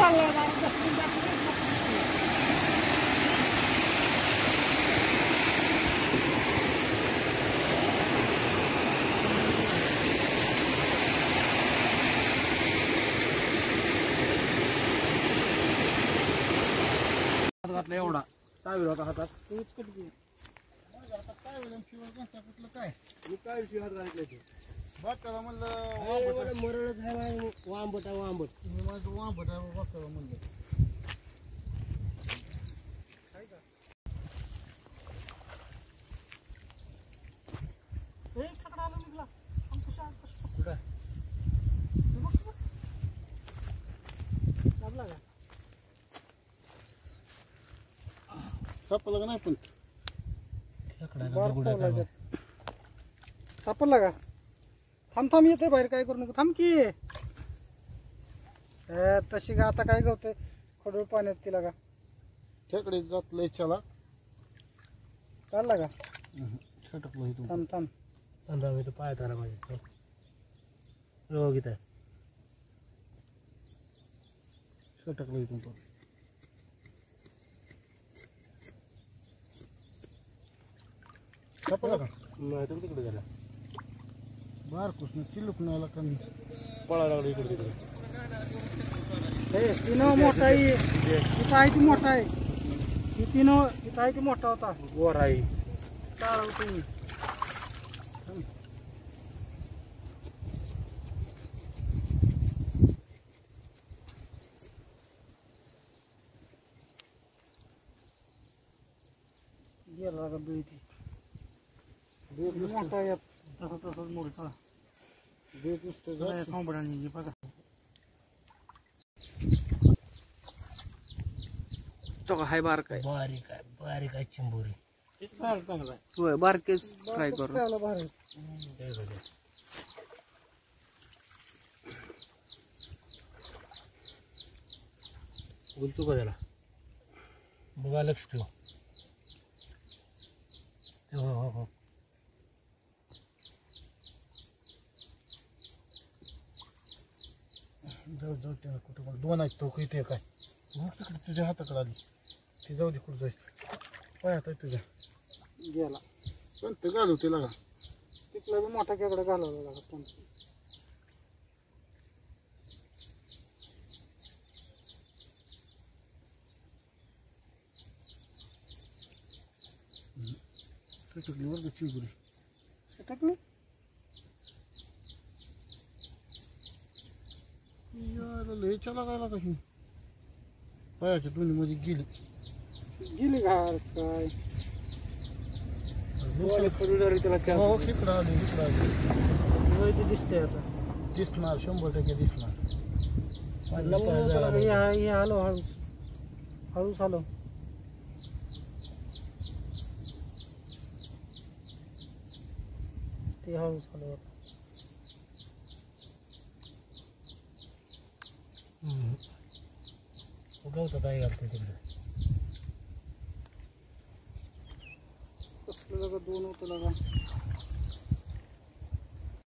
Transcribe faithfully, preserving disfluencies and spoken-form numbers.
घातला एवढा टावेल होता हातात काय मी काय विषय हात घातले ते बघा म्हणलं मरळच आहे वांबट आहे वांबट मी माझं वांबट आहे बघा म्हणलं काय का ए खकडा आला निघला कशा कुठं लागला का सापडला का नाही पण सापडला का थांब थांब येते बाहेर काय करू नको थांब की तशी का आता काय गवत खडूळ पाण्यात तिला का खेकडे जात लय चला चालला का छटकलो इथून थांब थांब थांब थांब इथं पायात आला पाहिजे रोग इथं छटकलो इथून पण सापडला का नाही तर तिकडे गेला बार कुठून चिल्लूक नाही आला कमी पळायला लागला इकडे तिकडे तिनं मोठा आहे तिथं आहे ती मोठा आहे ती तिनं तिथं आहे ती मोठा होता गोर आहे चालव तुम्ही गेला का बेटी मोठा आहे तसं तसंच मोठा बेट नुसतं थांबडाने बघा तो का हाय बारक आहे बारीक आहे बारीक आहे चिंबोरी चांगला होय बारकेच फ्राय करू गुलचू का त्याला बघा लक्ष ठेव हो हो हो जाऊ जाऊ त्या कुठं पण दोन आहेत तो इथे काय तिकडे तुझ्या हाताकडे आली ती जाऊ दे कुठं जायचं पाय हात तुझ्या गेला पण ते घालू तिला का तिथला बी मोठा केकडा घालवला लागा पण सटकली वर्ग चिंबुरी सटकली लय चला गायला कशी पायाच्या दोन्ही मध्ये गेली गेली घाल काय त्याला खेकडा आली खेकडा आली ते दिसते आता दिसणार शंभर टक्के दिसणार आलो हळूच हळूच आलो ते हळूच आलो आता उगवतात आहे घालते तिकडे कसलं जागा दोन होतं लागा